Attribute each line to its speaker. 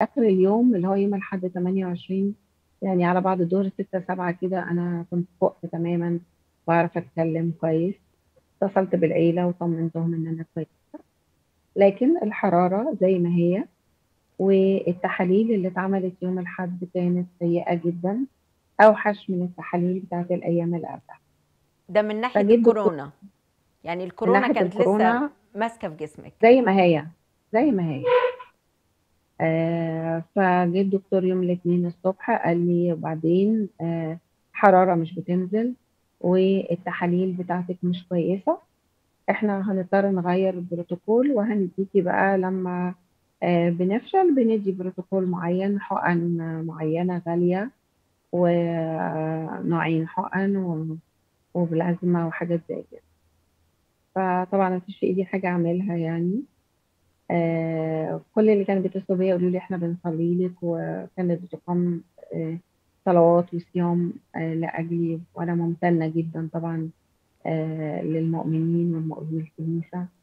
Speaker 1: آخر اليوم اللي هو يوم الأحد 28 يعني على بعد الضهر 6 7 كده أنا كنت فُقت تمامًا، باعرف أتكلم كويس، اتصلت بالعيلة وطمنتهم إن أنا كويسة، لكن الحرارة زي ما هي، والتحاليل اللي اتعملت يوم الأحد كانت سيئة جدًا، أوحش من التحاليل بتاعة الأيام اللي قبلها.
Speaker 2: ده من ناحية
Speaker 1: فجه الدكتور
Speaker 2: الكورونا، يعني
Speaker 1: من
Speaker 2: الكورونا
Speaker 1: ناحية
Speaker 2: كانت لسه
Speaker 1: الكورونا
Speaker 2: ماسكة في جسمِك.
Speaker 1: زي ما هي، زي ما هي. فجه الدكتور يوم الإتنين الصبح قال لي: "وبعدين حرارة مش بتنزل والتحاليل بتاعتِك مش كويسة، إحنا هنضطر نغيّر البروتوكول وهنديكِ بقى لمّا بنفشل بندّي بروتوكول معيّن، حُقن معيّنة غالية ونوعين حُقن وبلازما وحاجات زي كده." فطبعًا ما فيش في إيدي حاجة أعملها يعني. كل اللي كانوا بيتصلوا بيّا يقولوا لي: "إحنا بنصلّي لِك." وكانت بتُقام صلوات وصيام لأجلي، وأنا ممتنة جدًا طبعًا للمؤمنين والمؤمنين الكنيسة.